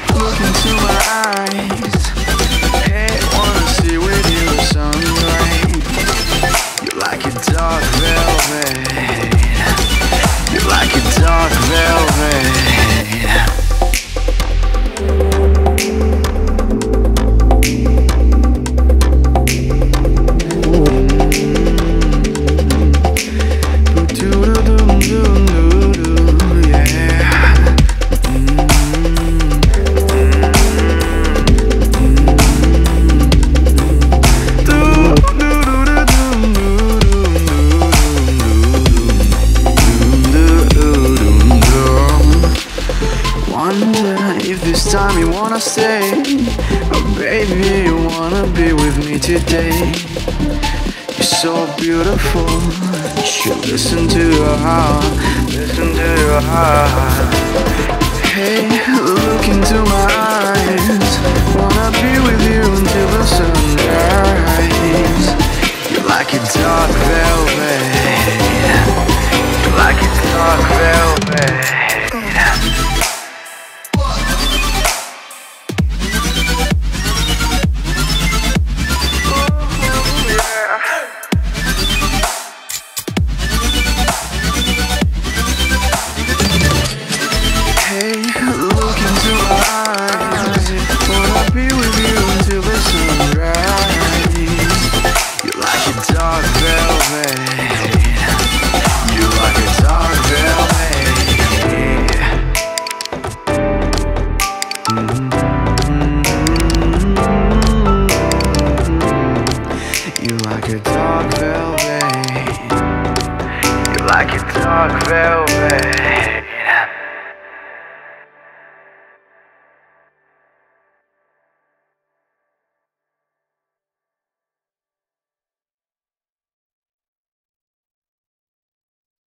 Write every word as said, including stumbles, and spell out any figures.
look into my eyes. Hey, wanna see with you the sunlight. You're like a dark velvet. You're like a dark velvet. If this time you wanna stay, oh baby, you wanna be with me today. You're so beautiful, you should listen to your heart, listen to your heart. Hey, look into my eyes, wanna be with you until the sunrise. You're like a dark velvet, you're like a dark velvet. Look into my eyes, wanna be with you until the sunrise. You're like a dark velvet. You're like a dark velvet. Mm-hmm. You're like a dark velvet. You're like a dark velvet.